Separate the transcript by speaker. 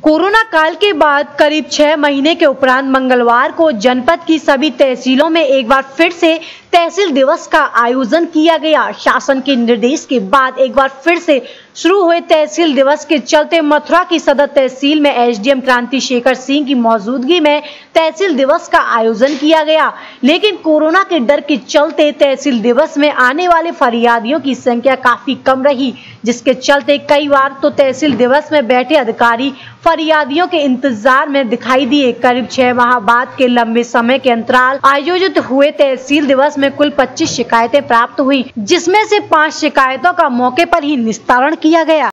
Speaker 1: Corona काल के बाद करीब 6 महीने के उपरांत मंगलवार को जनपद की सभी तहसीलों में एक बार फिर से तहसील दिवस का आयोजन किया गया। शासन के निर्देश के बाद एक बार फिर से शुरू हुए तहसील दिवस के चलते मथुरा की सदर तहसील में एसडीएम क्रांति शेखर सिंह की मौजूदगी में तहसील दिवस का आयोजन किया गया। लेकिन कोरोना के डर के चलते तहसील दिवस में आने वाले फरियादियों की संख्या काफी कम रही, जिसके चलते कई बार तो तहसील दिवस में बैठे अधिकारी फरियादियों के इंतजार में दिखाई दिए। करीब 6 माह बाद के लंबे समय के अंतराल आयोजित हुए तहसील दिवस में कुल 25 शिकायतें प्राप्त हुई, जिसमें से 5 शिकायतों का मौके पर ही निस्तारण किया गया।